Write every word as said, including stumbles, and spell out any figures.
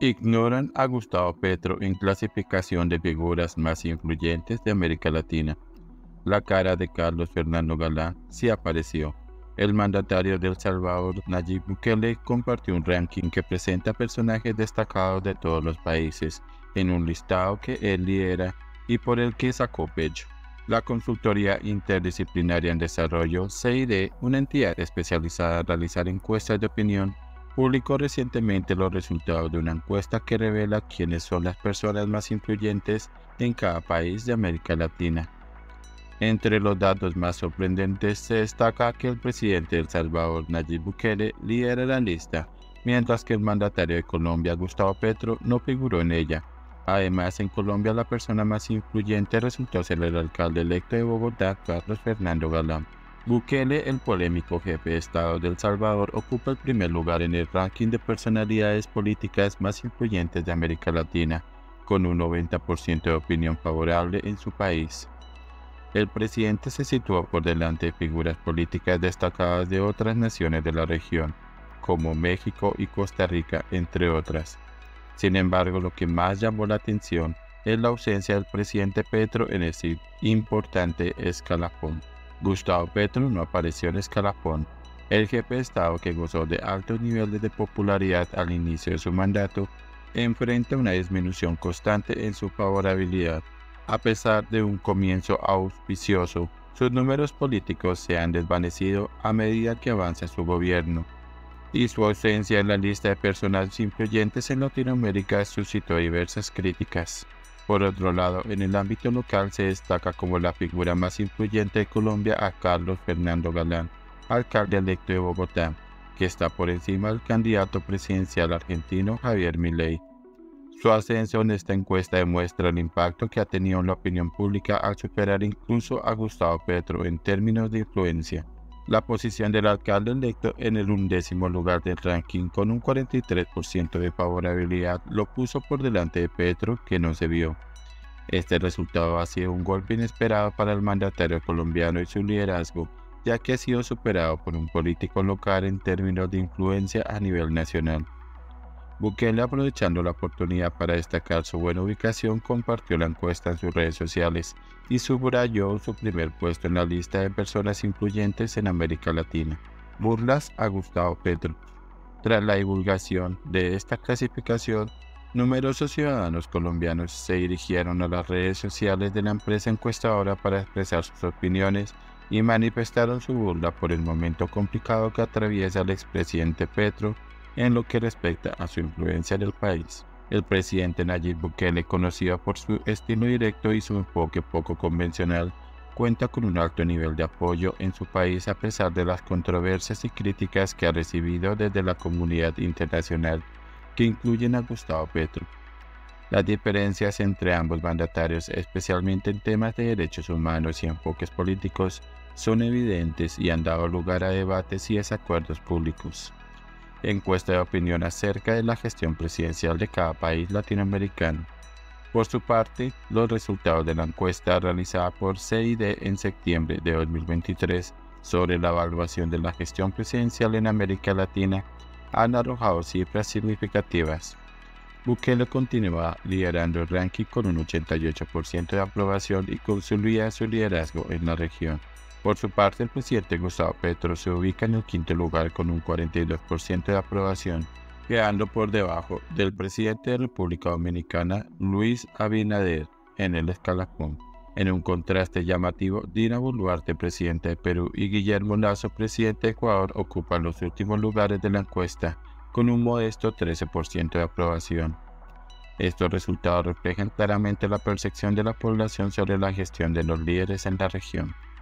Ignoran a Gustavo Petro en clasificación de figuras más influyentes de América Latina. La cara de Carlos Fernando Galán sí apareció. El mandatario de El Salvador, Nayib Bukele, compartió un ranking que presenta personajes destacados de todos los países, en un listado que él lidera y por el que sacó pecho. La Consultoría Interdisciplinaria en Desarrollo, C I D, una entidad especializada en realizar encuestas de opinión, publicó recientemente los resultados de una encuesta que revela quiénes son las personas más influyentes en cada país de América Latina. Entre los datos más sorprendentes se destaca que el presidente de El Salvador, Nayib Bukele, lidera la lista, mientras que el mandatario de Colombia, Gustavo Petro, no figuró en ella. Además, en Colombia la persona más influyente resultó ser el alcalde electo de Bogotá, Carlos Fernando Galán. Bukele, el polémico jefe de Estado de El Salvador, ocupa el primer lugar en el ranking de personalidades políticas más influyentes de América Latina, con un noventa por ciento de opinión favorable en su país. El presidente se situó por delante de figuras políticas destacadas de otras naciones de la región, como México y Costa Rica, entre otras. Sin embargo, lo que más llamó la atención es la ausencia del presidente Petro en ese importante escalafón. Gustavo Petro no apareció en escalafón. El jefe de Estado, que gozó de altos niveles de popularidad al inicio de su mandato, enfrenta una disminución constante en su favorabilidad. A pesar de un comienzo auspicioso, sus números políticos se han desvanecido a medida que avanza su gobierno, y su ausencia en la lista de personas influyentes en Latinoamérica suscitó diversas críticas. Por otro lado, en el ámbito local se destaca como la figura más influyente de Colombia a Carlos Fernando Galán, alcalde electo de Bogotá, que está por encima del candidato presidencial argentino Javier Milei. Su ascenso en esta encuesta demuestra el impacto que ha tenido en la opinión pública al superar incluso a Gustavo Petro en términos de influencia. La posición del alcalde electo en el undécimo lugar del ranking con un cuarenta y tres por ciento de favorabilidad lo puso por delante de Petro, que no se vio. Este resultado ha sido un golpe inesperado para el mandatario colombiano y su liderazgo, ya que ha sido superado por un político local en términos de influencia a nivel nacional. Bukele, aprovechando la oportunidad para destacar su buena ubicación, compartió la encuesta en sus redes sociales y subrayó su primer puesto en la lista de personas influyentes en América Latina. Burlas a Gustavo Petro. Tras la divulgación de esta clasificación, numerosos ciudadanos colombianos se dirigieron a las redes sociales de la empresa encuestadora para expresar sus opiniones y manifestaron su burla por el momento complicado que atraviesa el expresidente Petro en lo que respecta a su influencia en el país. El presidente Nayib Bukele, conocido por su estilo directo y su enfoque poco convencional, cuenta con un alto nivel de apoyo en su país a pesar de las controversias y críticas que ha recibido desde la comunidad internacional, que incluyen a Gustavo Petro. Las diferencias entre ambos mandatarios, especialmente en temas de derechos humanos y enfoques políticos, son evidentes y han dado lugar a debates y desacuerdos públicos. Encuesta de opinión acerca de la gestión presidencial de cada país latinoamericano. Por su parte, los resultados de la encuesta realizada por C I D en septiembre de dos mil veintitrés sobre la evaluación de la gestión presidencial en América Latina han arrojado cifras significativas. Bukele continúa liderando el ranking con un ochenta y ocho por ciento de aprobación y consolida su liderazgo en la región. Por su parte, el presidente Gustavo Petro se ubica en el quinto lugar con un cuarenta y dos por ciento de aprobación, quedando por debajo del presidente de República Dominicana, Luis Abinader, en el escalafón. En un contraste llamativo, Dina Boluarte, presidente de Perú, y Guillermo Lasso, presidente de Ecuador, ocupan los últimos lugares de la encuesta, con un modesto trece por ciento de aprobación. Estos resultados reflejan claramente la percepción de la población sobre la gestión de los líderes en la región.